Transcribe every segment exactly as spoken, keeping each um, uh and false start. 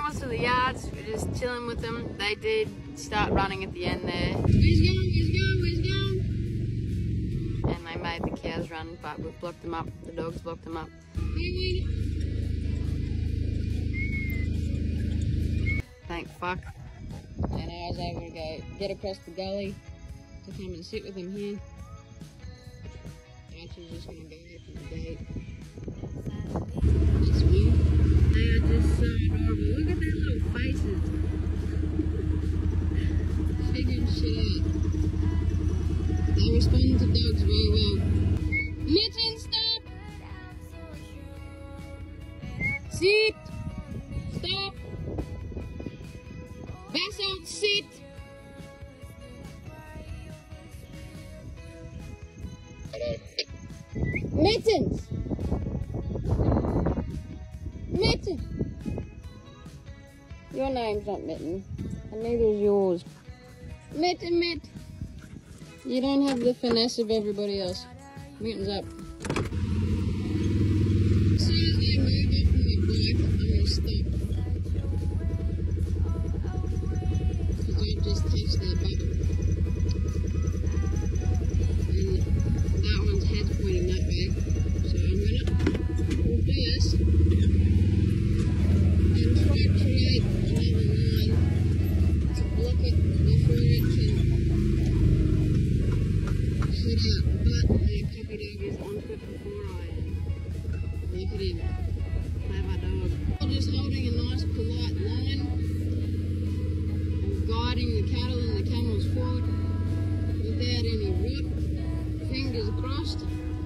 camels to the yards. We're just chilling with them. They did start running at the end there. Where's going? Where's going? Where's going? And they made the cows run, but we've blocked them up. The dogs blocked them up. Thank fuck. And I was able to go get across the gully to come and sit with him here. Archie's just going to go open the gate. Just weird. They are just so adorable. Look at their little faces. Figuring shit out. They respond to dogs very well. Mitten, stop! Sit! Stop! Basalt, sit! Mittens! Mitten! Your name's not Mitten, and neither is yours. Mitten, Mitt! You don't have the finesse of everybody else. Mitten's up. As soon as they move up from the bike, I'm going to stop. Because I've just touched their bottom. And that one's head's pointing that way. So I'm going to reverse and try to create another line to block it before it can head out. But the puppy dog is onto it before I am. Look at him. Clever dog. I'm just holding a nice polite line and guiding the cattle and the camels forward without any rut. Fingers crossed.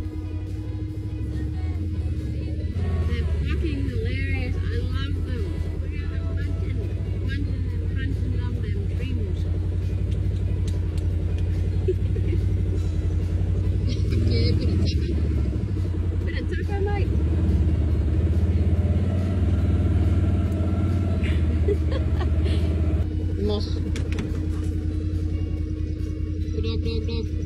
They're fucking hilarious. I love them. Look at them punching, punching and punching up them dreams. Okay, bit of tucker. Bit of tucker, mate. Moss. Good dog, dog, dog.